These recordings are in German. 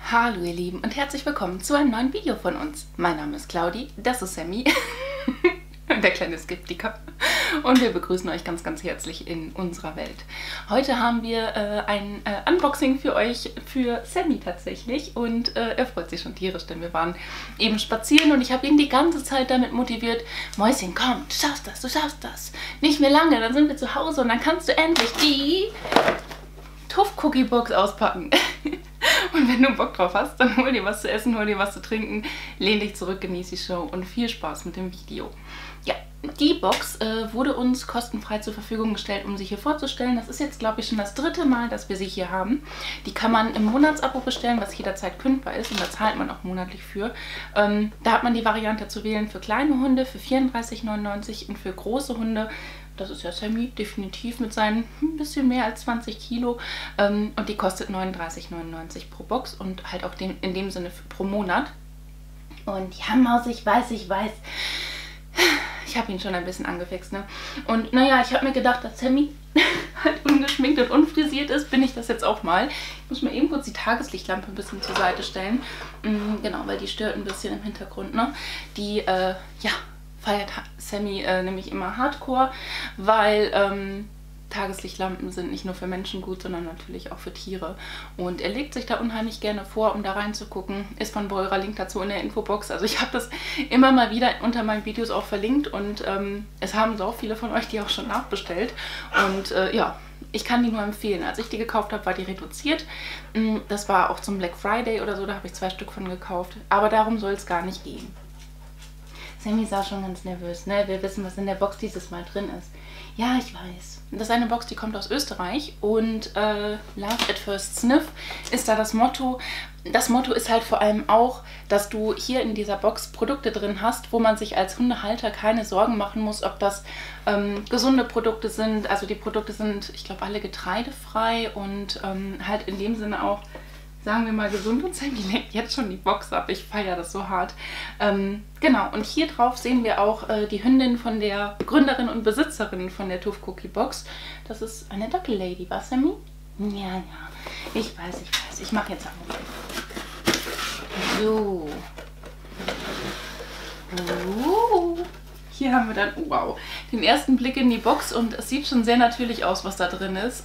Hallo ihr Lieben und herzlich willkommen zu einem neuen Video von uns. Mein Name ist Claudi, das ist Sammy, der kleine Skeptiker, und wir begrüßen euch ganz, ganz herzlich in unserer Welt. Heute haben wir ein Unboxing für euch, für Sammy tatsächlich, und er freut sich schon tierisch, denn wir waren eben spazieren und ich habe ihn die ganze Zeit damit motiviert: Mäuschen, komm, du schaffst das, nicht mehr lange, dann sind wir zu Hause und dann kannst du endlich die Tuff-Cookie-Box auspacken. Und wenn du Bock drauf hast, dann hol dir was zu essen, hol dir was zu trinken, lehn dich zurück, genieß die Show und viel Spaß mit dem Video. Ja, die Box wurde uns kostenfrei zur Verfügung gestellt, um sie hier vorzustellen. Das ist jetzt, glaube ich, schon das dritte Mal, dass wir sie hier haben. Die kann man im Monatsabo bestellen, was jederzeit kündbar ist, und da zahlt man auch monatlich für. Da hat man die Variante zu wählen für kleine Hunde für 34,99 € und für große Hunde, das ist ja Sammy, definitiv mit seinen ein bisschen mehr als 20 Kilo. Und die kostet 39,99 € pro Box und halt auch in dem Sinne pro Monat. Und ja, Maus, ich weiß. Ich habe ihn schon ein bisschen angefixt, ne? Und naja, ich habe mir gedacht, dass Sammy halt ungeschminkt und unfrisiert ist, bin ich das jetzt auch mal. Ich muss mir eben kurz die Tageslichtlampe ein bisschen zur Seite stellen. Genau, weil die stört ein bisschen im Hintergrund, ne? Die, ja, feiert Sammy nämlich immer Hardcore, weil Tageslichtlampen sind nicht nur für Menschen gut, sondern natürlich auch für Tiere. Und er legt sich da unheimlich gerne vor, um da reinzugucken. Ist von Beurer, Link dazu in der Infobox. Also ich habe das immer mal wieder unter meinen Videos auch verlinkt, und es haben so viele von euch die auch schon nachbestellt. Und ja, ich kann die nur empfehlen. Als ich die gekauft habe, war die reduziert. Das war auch zum Black Friday oder so, da habe ich 2 Stück von gekauft. Aber darum soll es gar nicht gehen. Sammy ist auch schon ganz nervös, ne? Wir wissen, was in der Box dieses Mal drin ist. Ja, ich weiß. Das ist eine Box, die kommt aus Österreich, und Love at First Sniff ist da das Motto. Das Motto ist halt vor allem auch, dass du hier in dieser Box Produkte drin hast, wo man sich als Hundehalter keine Sorgen machen muss, ob das gesunde Produkte sind. Also die Produkte sind, ich glaube, alle getreidefrei und halt in dem Sinne auch, sagen wir mal, gesund. Und Sammy legt jetzt schon die Box ab. Ich feiere das so hart. Genau, und hier drauf sehen wir auch die Hündin von der Gründerin und Besitzerin von der Tuff Cookie Box. Das ist eine Doppellady, was, Sammy? Ja. Ich weiß. Ich mache jetzt auch mal. So. Hier haben wir dann, wow, den ersten Blick in die Box, und es sieht schon sehr natürlich aus, was da drin ist.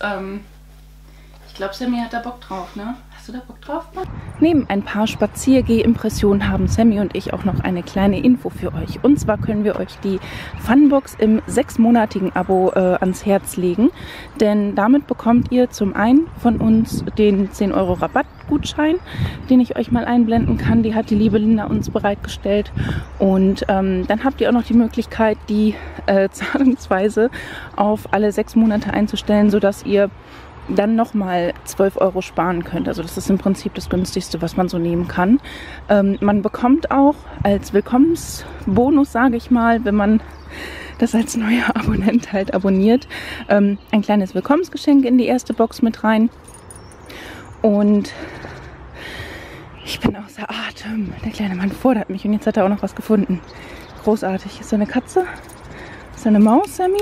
Ich glaube, Sammy hat da Bock drauf, ne? Hast du da Bock drauf? Neben ein paar Spaziergeh-Impressionen haben Sammy und ich auch noch eine kleine Info für euch. Und zwar können wir euch die Funbox im 6-monatigen Abo ans Herz legen. Denn damit bekommt ihr zum einen von uns den 10 € Rabattgutschein, den ich euch mal einblenden kann. Die hat die liebe Linda uns bereitgestellt. Und dann habt ihr auch noch die Möglichkeit, die Zahlungsweise auf alle 6 Monate einzustellen, sodass ihr dann nochmal 12 € sparen könnt. Also das ist im Prinzip das günstigste, was man so nehmen kann. Man bekommt auch als Willkommensbonus, sage ich mal, wenn man das als neuer Abonnent halt abonniert, ein kleines Willkommensgeschenk in die erste Box mit rein. Und ich bin außer Atem. Der kleine Mann fordert mich, und jetzt hat er auch noch was gefunden. Großartig. Ist da eine Katze? Ist da eine Maus, Sammy?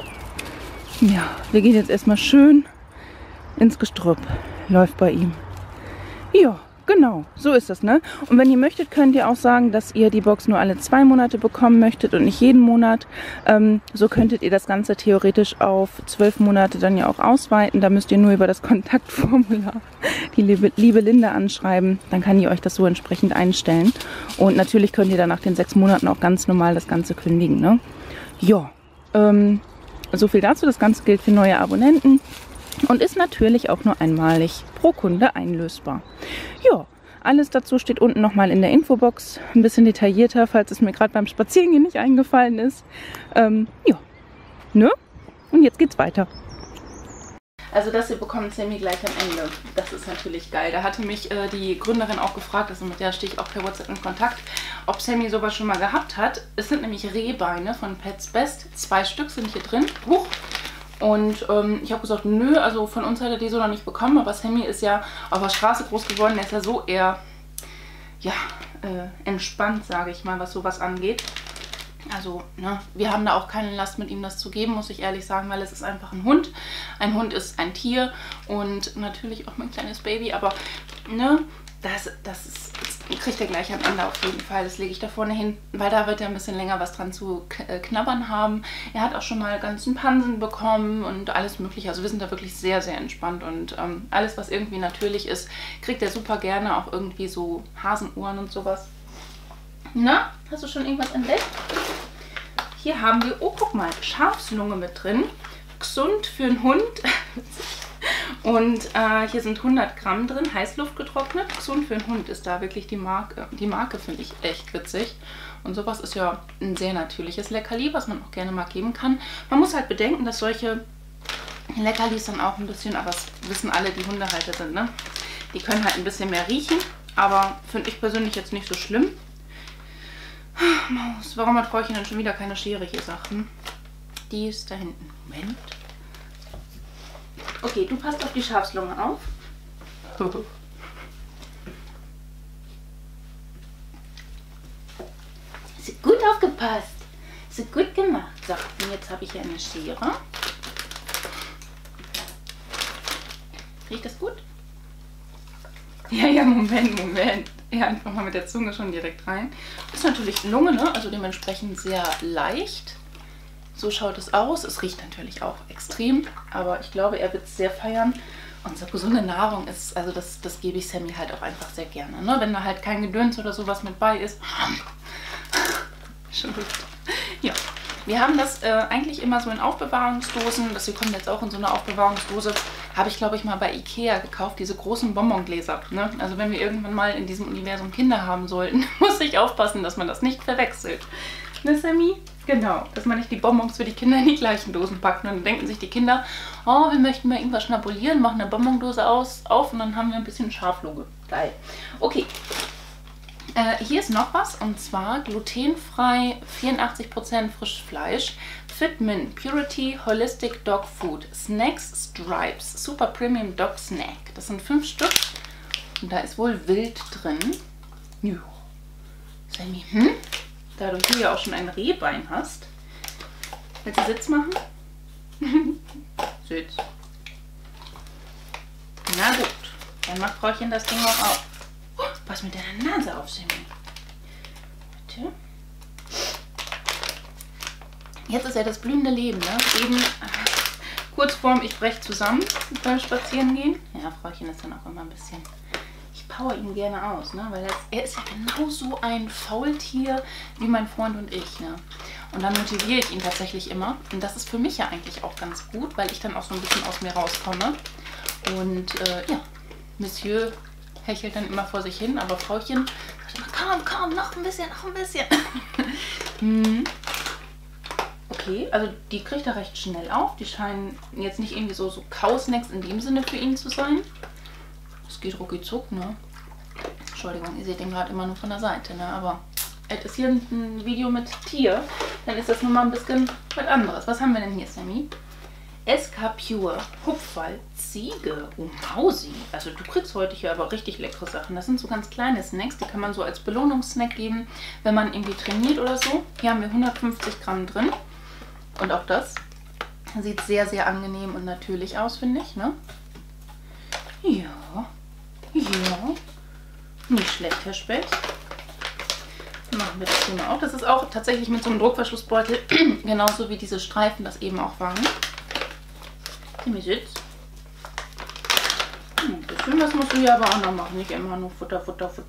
Ja, wir gehen jetzt erstmal schön ins Gestrüpp. Läuft bei ihm. Ja, genau. So ist das, ne? Und wenn ihr möchtet, könnt ihr auch sagen, dass ihr die Box nur alle 2 Monate bekommen möchtet und nicht jeden Monat. So könntet ihr das Ganze theoretisch auf 12 Monate dann ja auch ausweiten. Da müsst ihr nur über das Kontaktformular die liebe Linda anschreiben. Dann kann die euch das so entsprechend einstellen. Und natürlich könnt ihr dann nach den 6 Monaten auch ganz normal das Ganze kündigen, ne? Ja, so viel dazu. Das Ganze gilt für neue Abonnenten und ist natürlich auch nur einmalig pro Kunde einlösbar. Ja, alles dazu steht unten nochmal in der Infobox. Ein bisschen detaillierter, falls es mir gerade beim Spazierengehen nicht eingefallen ist. Ja, ne? Und jetzt geht's weiter. Also das hier bekommt Sammy gleich am Ende. Das ist natürlich geil. Da hatte mich die Gründerin auch gefragt, also mit der stehe ich auch per WhatsApp in Kontakt, ob Sammy sowas schon mal gehabt hat. Es sind nämlich Rehbeine von Pets Best. 2 Stück sind hier drin. Huch! Und ich habe gesagt, nö, also von uns hat er die so noch nicht bekommen, aber Sammy ist ja auf der Straße groß geworden, der ist ja so eher, ja, entspannt, sage ich mal, was sowas angeht. Also, ne, wir haben da auch keine Last mit ihm das zu geben, muss ich ehrlich sagen, weil es ist einfach ein Hund. Ein Hund ist ein Tier und natürlich auch mein kleines Baby, aber, ne, kriegt er gleich am Ende auf jeden Fall. Das lege ich da vorne hin, weil da wird er ein bisschen länger was dran zu knabbern haben. Er hat auch schon mal ganzen Pansen bekommen und alles mögliche. Also wir sind da wirklich sehr, sehr entspannt und alles, was irgendwie natürlich ist, kriegt er super gerne. Auch irgendwie so Hasenohren und sowas. Na, hast du schon irgendwas entdeckt? Hier haben wir, oh guck mal, Schafslunge mit drin. Gesund für einen Hund. Und hier sind 100 Gramm drin, Heißluft getrocknet. Gesund für einen Hund ist da wirklich die Marke. Die Marke finde ich echt witzig. Und sowas ist ja ein sehr natürliches Leckerli, was man auch gerne mal geben kann. Man muss halt bedenken, dass solche Leckerlis dann auch ein bisschen, aber das wissen alle, die Hundehalter sind, ne? Die können halt ein bisschen mehr riechen, aber finde ich persönlich jetzt nicht so schlimm. Maus, warum hat Frauchen denn schon wieder keine Schere hier Sachen? Die ist da hinten. Moment. Okay, du passt auf die Schafslunge auf. Ist gut aufgepasst. Ist gut gemacht. So, und jetzt habe ich hier eine Schere. Riecht das gut? Ja, Moment. Ja, einfach mal mit der Zunge schon direkt rein. Ist natürlich Lunge, ne? Also dementsprechend sehr leicht. So schaut es aus. Es riecht natürlich auch extrem, aber ich glaube, er wird es sehr feiern. Und so gesunde Nahrung ist, also das gebe ich Sammy halt auch einfach sehr gerne. Ne? Wenn da halt kein Gedöns oder sowas mit bei ist. Schon gut. Ja, wir haben das eigentlich immer so in Aufbewahrungsdosen. Das hier kommt jetzt auch in so eine Aufbewahrungsdose. Habe ich, glaube ich, mal bei Ikea gekauft, diese großen Bonbongläser. Ne? Also wenn wir irgendwann mal in diesem Universum Kinder haben sollten, muss ich aufpassen, dass man das nicht verwechselt. Ne, Sammy? Genau, dass man nicht die Bonbons für die Kinder in die gleichen Dosen packt. Und dann denken sich die Kinder, oh, wir möchten mal irgendwas schnabulieren, machen eine Bonbondose auf und dann haben wir ein bisschen Schaflunge. Geil. Okay. Hier ist noch was, und zwar glutenfrei, 84% Frischfleisch, Fitmin, Purity, Holistic Dog Food, Snacks Stripes, Super Premium Dog Snack. Das sind 5 Stück und da ist wohl Wild drin. Jo. Sammy, da du hier ja auch schon ein Rehbein hast, willst du Sitz machen? Sitz. Na gut, dann macht Frauchen das Ding auch auf. Oh, pass mit deiner Nase auf, Sammy. Bitte. Jetzt ist ja das blühende Leben, ne? Eben kurz vorm ich breche zusammen beim Spazierengehen. Ja, Frauchen ist dann auch immer ein bisschen... Ich power ihn gerne aus, ne? Weil er ist ja genauso ein Faultier wie mein Freund und ich, ne? Und dann motiviere ich ihn tatsächlich immer. Und das ist für mich ja eigentlich auch ganz gut, weil ich dann auch so ein bisschen aus mir rauskomme. Und ja, Monsieur hechelt dann immer vor sich hin, aber Frauchen sagt immer, komm, noch ein bisschen. Okay, also die kriegt er recht schnell auf. Die scheinen jetzt nicht irgendwie so Kausnacks in dem Sinne für ihn zu sein. Das geht rucki zuck, ne? Entschuldigung, ihr seht den gerade immer nur von der Seite, ne? Aber es ist hier ein Video mit Tier, dann ist das nun mal ein bisschen was anderes. Was haben wir denn hier, Sammy? SK Pure, Hupfwald, Ziege, oh Mausi. Also du kriegst heute hier aber richtig leckere Sachen. Das sind so ganz kleine Snacks, die kann man so als Belohnungssnack geben, wenn man irgendwie trainiert oder so. Hier haben wir 150 Gramm drin. Und auch das sieht sehr, sehr angenehm und natürlich aus, finde ich, ne? Ja. Nicht schlecht, Herr Specht. Machen wir das hier mal auf. Das ist auch tatsächlich mit so einem Druckverschlussbeutel, genauso wie diese Streifen das eben auch waren. Hier sitzt. Ein bisschen was musst du hier aber auch noch machen. Nicht immer nur Futter.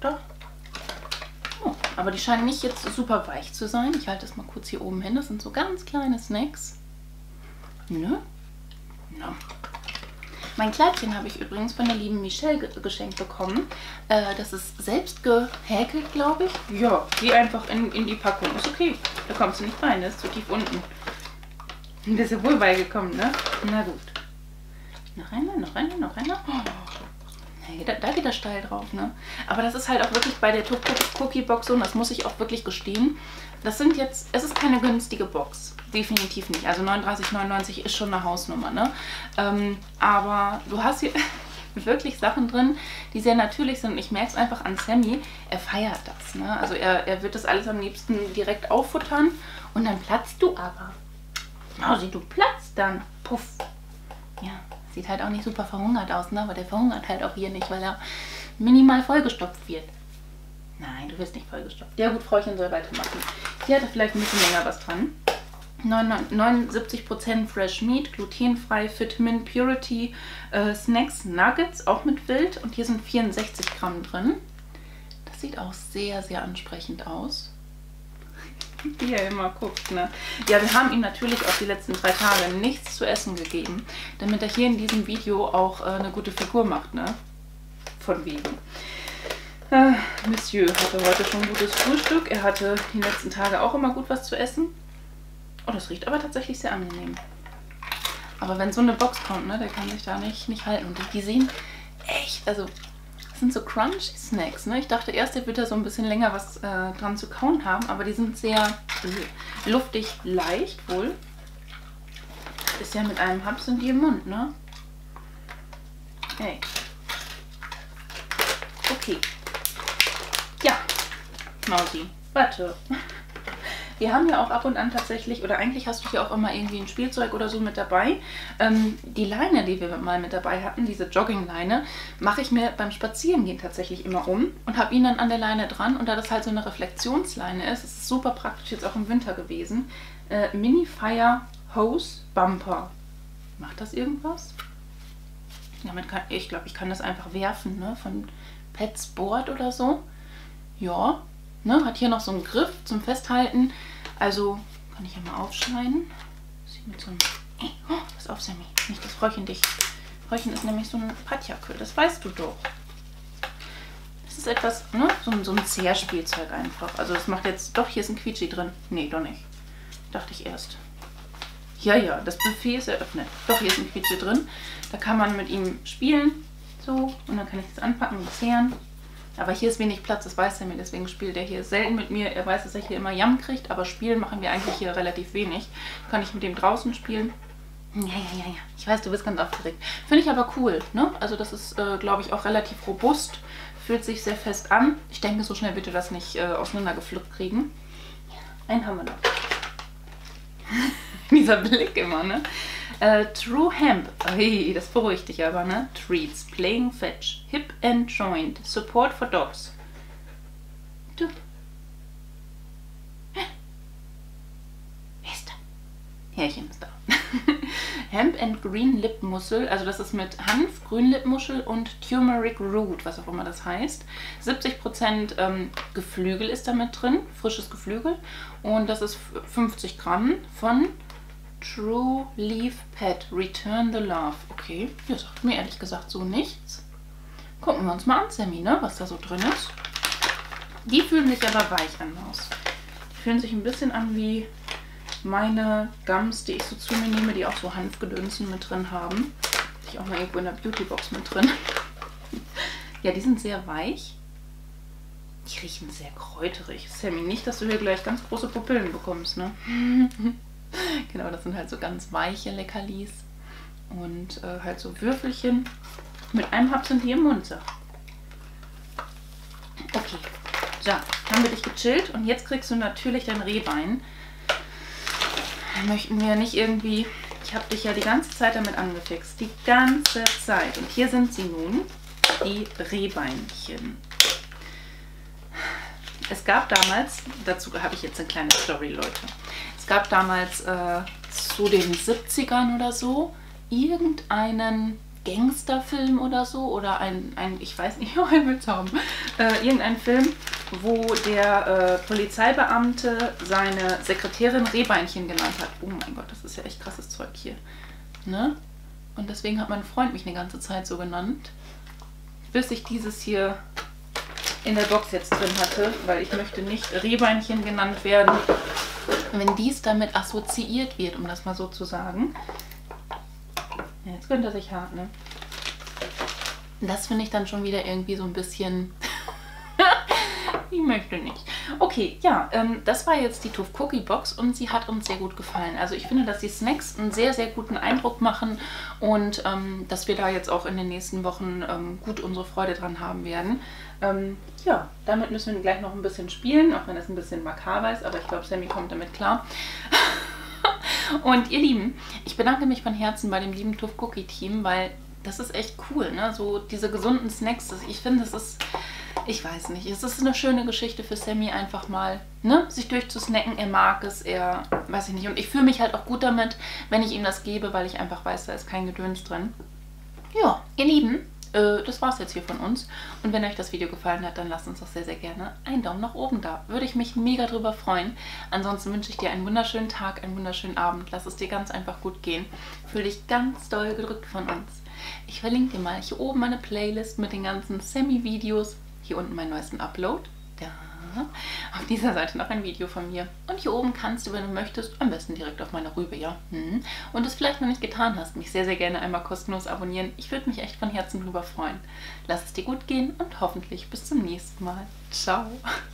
Oh, aber die scheinen nicht jetzt super weich zu sein. Ich halte das mal kurz hier oben hin. Das sind so ganz kleine Snacks. Ne? Ja. Mein Kleidchen habe ich übrigens von der lieben Michelle geschenkt bekommen. Das ist selbst gehäkelt, glaube ich. Ja, geh einfach in die Packung. Ist okay. Da kommst du nicht rein. Das ist zu tief unten. Du bist ja wohl beigekommen, ne? Na gut. Noch einer. Oh. Hey, da geht er steil drauf, ne? Aber das ist halt auch wirklich bei der Cookie Box so, und das muss ich auch wirklich gestehen. Das sind jetzt, es ist keine günstige Box. Definitiv nicht. Also 39,99 ist schon eine Hausnummer, ne? Aber du hast hier wirklich Sachen drin, die sehr natürlich sind. Und ich merke es einfach an Sammy, er feiert das, ne? Also er wird das alles am liebsten direkt auffuttern und dann platzt du aber. Mausi, du platzt dann. Puff. Ja, sieht halt auch nicht super verhungert aus, ne? Aber der verhungert halt auch hier nicht, weil er minimal vollgestopft wird. Nein, du wirst nicht vollgestopft. Ja gut, Frauchen soll weitermachen. Hier hat er vielleicht ein bisschen länger was dran. 79% Fresh Meat, glutenfrei, Vitamin Purity, Snacks, Nuggets, auch mit Wild. Und hier sind 64 Gramm drin. Das sieht auch sehr, sehr ansprechend aus. Wie er immer guckt, ne? Ja, wir haben ihm natürlich auch die letzten 3 Tage nichts zu essen gegeben, damit er hier in diesem Video auch eine gute Figur macht, ne? Von wegen. Monsieur hatte heute schon ein gutes Frühstück. Er hatte die letzten Tage auch immer gut was zu essen. Oh, das riecht aber tatsächlich sehr angenehm. Aber wenn so eine Box kommt, ne, der kann sich da nicht halten. Und die sehen echt, also das sind so crunchy Snacks, ne? Ich dachte erst, der wird da so ein bisschen länger was dran zu kauen haben, aber die sind sehr luftig leicht wohl. Ist ja mit einem Haps in die im Mund, ne? Hey. Okay. Ja, Mausi, warte. Wir haben ja auch ab und an tatsächlich, oder eigentlich hast du hier auch immer irgendwie ein Spielzeug oder so mit dabei. Die Leine, die wir mal mit dabei hatten, diese Joggingleine, mache ich mir beim Spazierengehen tatsächlich immer um und habe ihn dann an der Leine dran. Und da das halt so eine Reflexionsleine ist, ist es super praktisch jetzt auch im Winter gewesen. Mini Fire Hose Bumper. Macht das irgendwas? Damit kann, ich glaube, ich kann das einfach werfen, ne? Von Petsport oder so. Ja. Ne, hat hier noch so einen Griff zum Festhalten. Also kann ich ja mal aufschneiden. Sieht mit so einem... Oh, pass auf, Sammy. Nicht das Frauchen dich. Frauchen ist nämlich so ein Patjakel. Das weißt du doch. Das ist etwas, ne? So ein Zehrspielzeug einfach. Also das macht jetzt... Doch, hier ist ein Quietschi drin. Nee, doch nicht. Dachte ich erst. Ja, das Buffet ist eröffnet. Doch, hier ist ein Quietschi drin. Da kann man mit ihm spielen. So. Und dann kann ich das anpacken und zehren. Aber hier ist wenig Platz, das weiß er mir, deswegen spielt er hier selten mit mir. Er weiß, dass er hier immer Jam kriegt, aber spielen machen wir eigentlich hier relativ wenig. Kann ich mit dem draußen spielen? Ja. Ich weiß, du bist ganz aufgeregt. Finde ich aber cool, ne? Also das ist, glaube ich, auch relativ robust. Fühlt sich sehr fest an. Ich denke, so schnell wird er das nicht auseinandergepflückt kriegen. Ja, einen haben wir noch. Dieser Blick immer, ne? True Hemp. Hey, das beruhigt dich aber, ne? Treats, Playing Fetch, Hip and Joint, Support for Dogs. Du. Wer ist da? Härchen ist da. Hemp and Green Lip Mussel, also das ist mit Hanf, Grünlippmuschel und Turmeric Root, was auch immer das heißt. 70% Geflügel ist da mit drin, frisches Geflügel. Und das ist 50 Gramm von True Leaf Pet, Return the Love. Okay, das sagt mir ehrlich gesagt so nichts. Gucken wir uns mal an, Sammy, ne, was da so drin ist. Die fühlen sich aber weich an, Maus. Die fühlen sich ein bisschen an wie meine Gums, die ich so zu mir nehme, die auch so Hanfgedönsen mit drin haben. Hatte ich auch mal irgendwo in der Beautybox mit drin. Ja, die sind sehr weich. Die riechen sehr kräuterig. Sammy, nicht, dass du hier gleich ganz große Pupillen bekommst, ne? Genau, das sind halt so ganz weiche Leckerlis. Und halt so Würfelchen. Mit einem Haps sind die im Mund, so. Okay, so, haben wir dich gechillt. Und jetzt kriegst du natürlich dein Rehbein. Möchten wir nicht irgendwie... Ich habe dich ja die ganze Zeit damit angefixt. Die ganze Zeit. Und hier sind sie nun, die Rehbeinchen. Es gab damals, dazu habe ich jetzt eine kleine Story, Leute. Es gab damals zu den 70ern oder so irgendeinen Gangsterfilm oder so oder ein ich weiß nicht, ich will es haben, irgendein Film, wo der Polizeibeamte seine Sekretärin Rehbeinchen genannt hat. Oh mein Gott, das ist ja echt krasses Zeug hier. Ne? Und deswegen hat mein Freund mich eine ganze Zeit so genannt, bis ich dieses hier in der Box jetzt drin hatte, weil ich möchte nicht Rehbeinchen genannt werden, wenn dies damit assoziiert wird, um das mal so zu sagen. Ja, jetzt gönnt er sich hart, ne? Das finde ich dann schon wieder irgendwie so ein bisschen... Ich möchte nicht. Okay, ja, das war jetzt die Tuff Cookie Box und sie hat uns sehr gut gefallen. Also ich finde, dass die Snacks einen sehr, sehr guten Eindruck machen und dass wir da jetzt auch in den nächsten Wochen gut unsere Freude dran haben werden. Ja, damit müssen wir gleich noch ein bisschen spielen, auch wenn das ein bisschen makaber ist, aber ich glaube, Sammy kommt damit klar. Und ihr Lieben, ich bedanke mich von Herzen bei dem lieben Tuff Cookie Team, weil das ist echt cool, ne? So diese gesunden Snacks, ich finde, es ist, ich weiß nicht, es ist eine schöne Geschichte für Sammy einfach mal, ne? Sich durchzusnacken, er mag es, er, weiß ich nicht. Und ich fühle mich halt auch gut damit, wenn ich ihm das gebe, weil ich einfach weiß, da ist kein Gedöns drin. Ja, ihr Lieben, das war's jetzt hier von uns. Und wenn euch das Video gefallen hat, dann lasst uns doch sehr, sehr gerne einen Daumen nach oben da. Würde ich mich mega drüber freuen. Ansonsten wünsche ich dir einen wunderschönen Tag, einen wunderschönen Abend. Lass es dir ganz einfach gut gehen. Fühl dich ganz doll gedrückt von uns. Ich verlinke dir mal hier oben meine Playlist mit den ganzen Sammy-Videos. Hier unten meinen neuesten Upload. Da. Auf dieser Seite noch ein Video von mir. Und hier oben kannst du, wenn du möchtest, am besten direkt auf meine Rübe, ja? Und es vielleicht noch nicht getan hast, mich sehr, sehr gerne einmal kostenlos abonnieren. Ich würde mich echt von Herzen drüber freuen. Lass es dir gut gehen und hoffentlich bis zum nächsten Mal. Ciao!